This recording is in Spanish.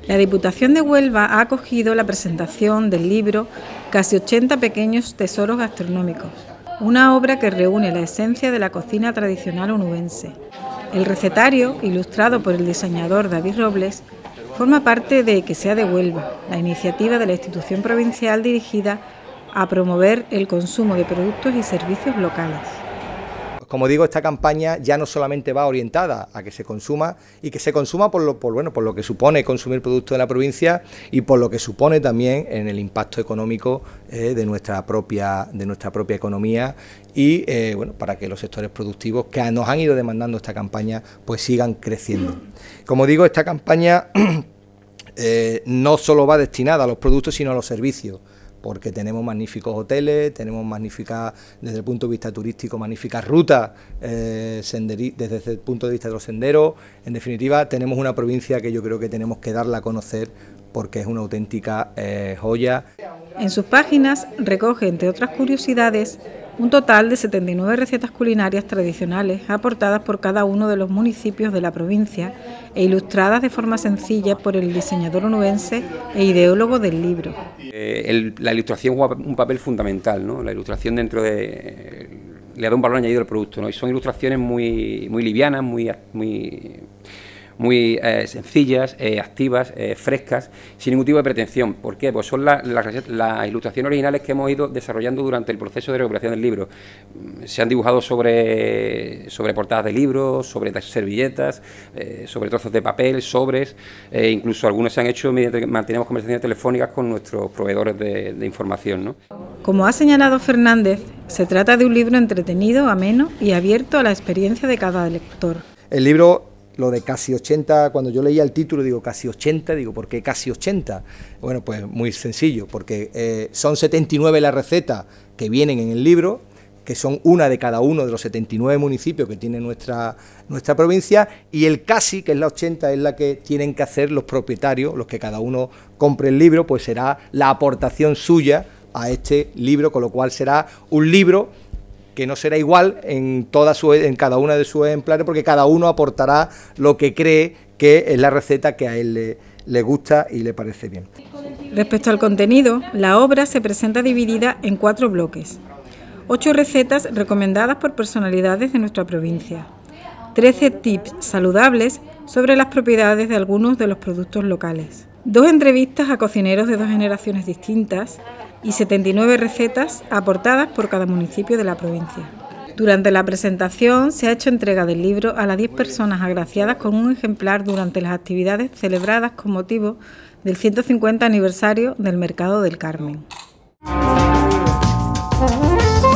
La Diputación de Huelva ha acogido la presentación del libro Casi 80 pequeños tesoros gastronómicos, una obra que reúne la esencia de la cocina tradicional onubense. El recetario, ilustrado por el diseñador David Robles, forma parte de Que sea de Huelva, la iniciativa de la institución provincial dirigida a promover el consumo de productos y servicios locales. Como digo, esta campaña ya no solamente va orientada a que se consuma y que se consuma por lo que supone consumir productos de la provincia y por lo que supone también en el impacto económico de nuestra propia economía y para que los sectores productivos que nos han ido demandando esta campaña pues sigan creciendo. Como digo, esta campaña no solo va destinada a los productos sino a los servicios, porque tenemos magníficos hoteles, tenemos magníficas, desde el punto de vista turístico, magníficas rutas, desde el punto de vista de los senderos. En definitiva, tenemos una provincia que yo creo que tenemos que darla a conocer porque es una auténtica joya. En sus páginas recoge, entre otras curiosidades, un total de 79 recetas culinarias tradicionales aportadas por cada uno de los municipios de la provincia e ilustradas de forma sencilla por el diseñador onubense e ideólogo del libro. La ilustración juega un papel fundamental, ¿no? La ilustración le da un valor añadido al producto, ¿no? Y son ilustraciones muy livianas, muy sencillas, activas, frescas, sin ningún tipo de pretensión. ¿Por qué? Pues son las ilustraciones originales que hemos ido desarrollando durante el proceso de recuperación del libro. Se han dibujado sobre portadas de libros, sobre servilletas, sobre trozos de papel, sobres, incluso algunos se han hecho mediante mantenemos conversaciones telefónicas con nuestros proveedores de información, ¿no? Como ha señalado Fernández, se trata de un libro entretenido, ameno y abierto a la experiencia de cada lector. El libro, lo de casi 80, cuando yo leía el título digo casi 80, digo ¿por qué casi 80? Bueno, pues muy sencillo, porque son 79 las recetas que vienen en el libro, que son una de cada uno de los 79 municipios que tiene nuestra provincia, y el casi, que es la 80, es la que tienen que hacer los propietarios, los que cada uno compre el libro, pues será la aportación suya a este libro, con lo cual será un libro que no será igual en cada una de sus ejemplares, porque cada uno aportará lo que cree que es la receta que a él le gusta y le parece bien. Respecto al contenido, la obra se presenta dividida en 4 bloques. 8 recetas recomendadas por personalidades de nuestra provincia. 13 tips saludables sobre las propiedades de algunos de los productos locales. 2 entrevistas a cocineros de 2 generaciones distintas y 79 recetas aportadas por cada municipio de la provincia. Durante la presentación se ha hecho entrega del libro a las 10 personas agraciadas con un ejemplar durante las actividades celebradas con motivo del 150 aniversario del Mercado del Carmen.